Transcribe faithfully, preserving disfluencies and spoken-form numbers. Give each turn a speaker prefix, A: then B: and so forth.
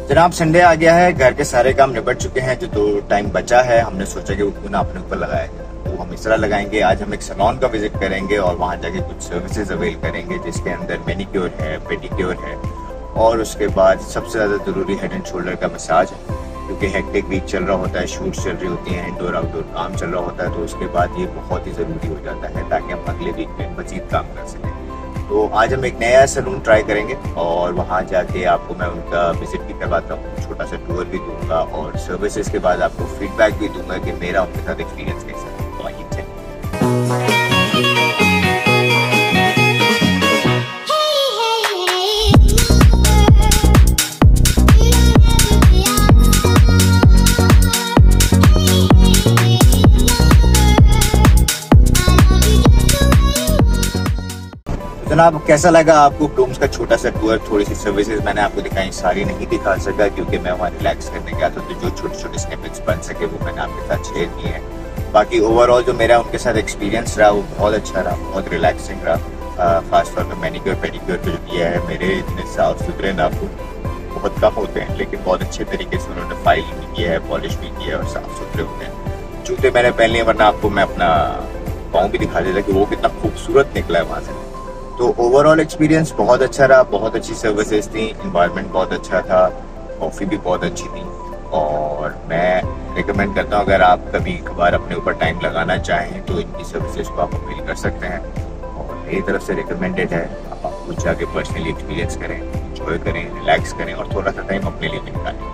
A: जनाब संडे आ गया है, घर के सारे काम निपट चुके हैं। जो दो टाइम बचा है हमने सोचा कि वो क्यों ना अपने ऊपर लगाया जाए। तो हम इस तरह लगाएंगे, आज हम एक सैलून का विजिट करेंगे और वहाँ जाके कुछ सर्विसेज अवेल करेंगे जिसके अंदर मैनिक्योर है, पेडिक्योर है और उसके बाद सबसे ज़्यादा ज़रूरी हेड एंड शोल्डर का मसाज है। क्योंकि हेक्टिक वीक चल रहा होता है, शूट चल रही होती हैं, इंडोर आउटडोर काम चल रहा होता है, तो उसके बाद ये बहुत ही ज़रूरी हो जाता है ताकि हम अगले वीक में मज़ीद काम कर सकें। तो आज हम एक नया सैलून ट्राई करेंगे और वहाँ जाके आपको मैं उनका विजिट भी करवाता हूँ, छोटा सा टूर भी दूंगा और सर्विसेज के बाद आपको फीडबैक भी दूंगा कि मेरा उनके साथ एक्सपीरियंस कैसा है। तो आइए चलिए। जनाब कैसा लगा आपको ब्लूम्स का छोटा सा टूर? थोड़ी सी सर्विसेज मैंने आपको दिखाई, सारी नहीं दिखा सका क्योंकि मैं वहाँ रिलैक्स करने गया था। तो जो छोटे छोटे स्निपेट्स बन सके वो मैंने आपके साथ शेयर किए हैं। बाकी ओवरऑल जो मेरा उनके साथ एक्सपीरियंस रहा वो बहुत अच्छा रहा, बहुत रिलैक्सिंग रहा। खास तौर पर मैनिक्योर पेडिक्योर जो किया है, मेरे इतने साफ सुथरे नाखून बहुत कम होते हैं लेकिन बहुत अच्छे तरीके से उन्होंने फाइल भी किया है, पॉलिश भी किया है और साफ सुथरे होते हैं। जूते मैंने पहन लिए वरना आपको मैं अपना पाँव भी दिखा देता कि वो कितना खूबसूरत निकला है वहाँ से। तो ओवरऑल एक्सपीरियंस बहुत अच्छा रहा, बहुत अच्छी सर्विसेज थी, इन्वायरमेंट बहुत अच्छा था, कॉफ़ी भी बहुत अच्छी थी और मैं रिकमेंड करता हूँ अगर आप कभी कभार अपने ऊपर टाइम लगाना चाहें तो इनकी सर्विसेज को आप अपील कर सकते हैं और मेरी तरफ से रिकमेंडेड है। आप कुछ जाके पर्सनली एक्सपीरियंस करें, एंजॉय करें, रिलैक्स करें और थोड़ा सा टाइम अपने लिए भी निकालें।